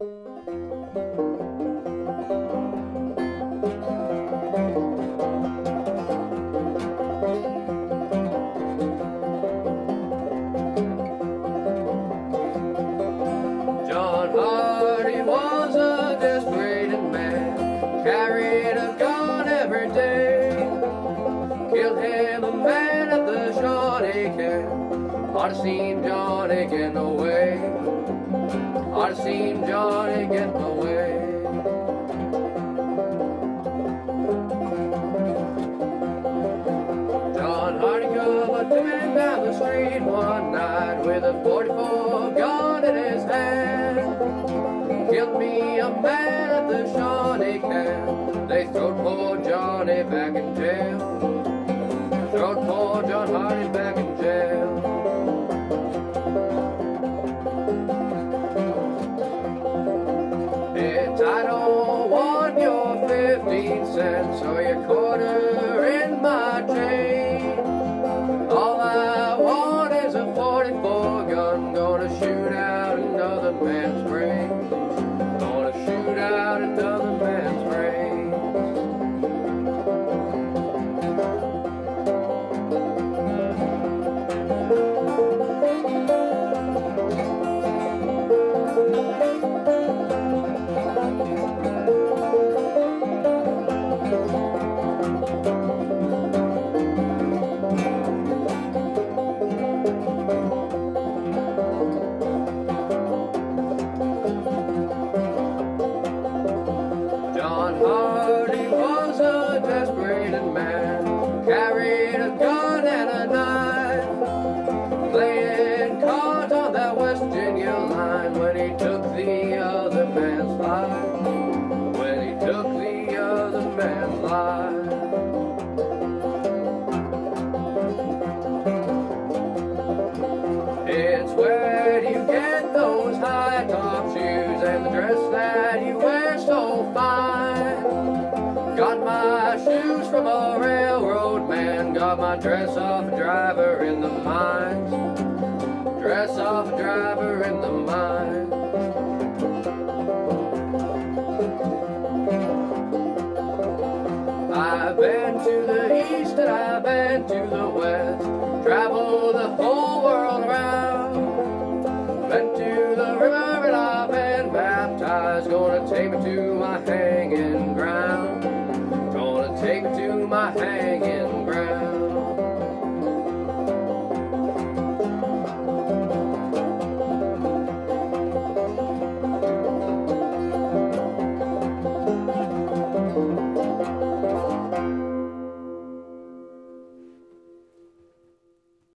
John Hardy was a desperate man, carried a gun every day. Killed him a man at the Shawnee camp. Ought to seen Johnny getting away. Ought to seen Johnny getting away. John Hardy come a doing down the street one night with a 44 gun in his hand. Killed me a man at the Shawnee camp. They throwed poor Johnny back in jail. Throwed poor John Hardy back in jail. It's I don't want your 15 cents or your quarter in my chain. All I want is a 44 gun. Gonna shoot out another man's brain. Gonna shoot out another man's brain. John Hardy was a desperate man, carried a gun and a knife, playing cards on that West Virginia line when he took the other man's life. When he took the other man's life. It's where do you get those high top shoes and the dress that you wear so fine? Got my shoes from a railroad man, got my dress off a driver in the mines. Dress off a driver in the mines. I've been to the east and I've been to the west.